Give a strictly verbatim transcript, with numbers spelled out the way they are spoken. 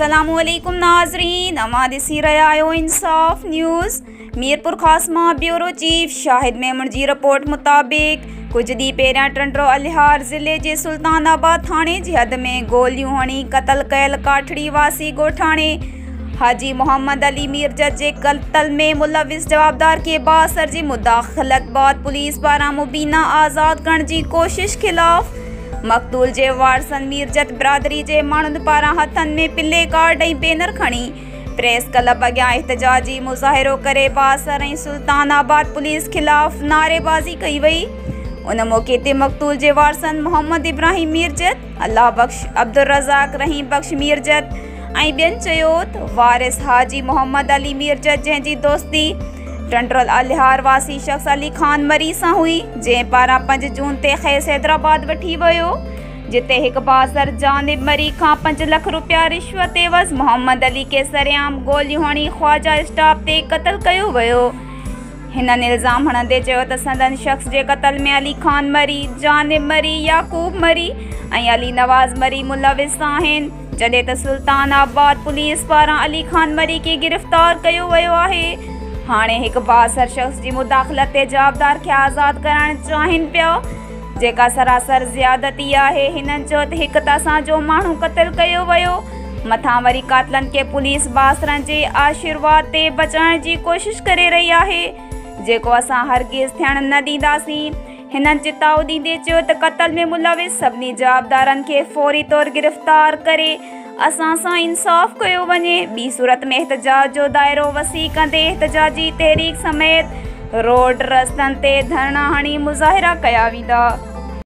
अस्सलामुअलैकुम नाज़रीन, अमा ॾिसी रहिया आहियो इंसाफ़ न्यूज़। मीरपुर ख़ास मां ब्यूरो चीफ शाहिद मेमन जी रिपोर्ट मुताबिक़ कुछ ॾींहं पहिरियां टंडो अलिहार ज़िले जे सुल्तानाबाद थाणे जी हद में गोलियूं हणी क़तल कयल काठड़ी वासी ॻोठाणे हाजी मोहम्मद अली मीरजत जे क़त्ल में मुलविस जवाबदार के बासर जी मुदाख़लत बाद पुलिस पारां मुबीना आज़ाद करण जी कोशिश ख़िलाफ़ मक़तूल जे वारसन मीरजत बिरादरी जे माण्हुनि पारां हथनि में प्ले कार्ड ऐं बैनर खणी प्रेस क्लब अॻियां एहतजाजी मुज़ाहिरो करे बासर ऐं सुल्तानाबाद पुलिस ख़िलाफ़ नारेबाज़ी कई वई। उन मौक़े ते मक़तूल जे वारसन मोहम्मद इब्राहिम मीरजत, अल्लाह बख़्श अब्दुल रज़ाक रहीम बख़्श मीरजत ऐं ॿियनि चयो त वारिस हाजी मोहम्मद अली मीरजत जंहिंजी दोस्ती टंडरल अलिहार वासी शख़्स अली खान मरी सां हुई, जंहिं पारां पंज जून ते खेस हैदराबाद वठी वियो, जिते हिकु बासर जानिब मरी खां पंज लख रुपया रिश्वत एवज़ मोहम्मद अली खे सरेआम गोलियूं हणी ख्वाजा स्टाफ ते क़त्ल कयो वियो। हिननि इल्ज़ाम हणंदे चयो त संदन शख़्स जे क़त्ल में अली खान मरी, जानिब मरी, याकूब मरी ऐं अली नवाज़ मरी मुलविस आहिनि, जॾहिं त सुल्तानाबाद पुलिस पारां अली खान मरी खे गिरफ़्तार कयो वियो आहे। हाणे हिकु बासर शख़्स जी मुदाख़लत ते जवाबदार खे आज़ादु करणु चाहिनि पिया, जेका सरासर ज़ियादती आहे। हिननि चयो त हिकु त असांजो माण्हू क़त्ल कयो वियो, मथां वरी कातलनि खे पुलिस बासरनि जे आशीर्वाद ते बचाइण जी कोशिश करे रही आहे, जेको असां हरगिज़ थियण न ॾींदासीं। हिननि चिताओ ॾींदे चयो त क़त्ल में मुलविस सभिनी जवाबदारनि खे फौरी तौरु गिरफ़्तार करे असां सां इंसाफ़ कयो वञे। ॿी सूरत में एहतजाज जो दाइरो वसी कंदे एहतजाजी तहरीक समेत रोड रस्तनि ते धरना हणी मुज़ाहिरा कया वेंदा।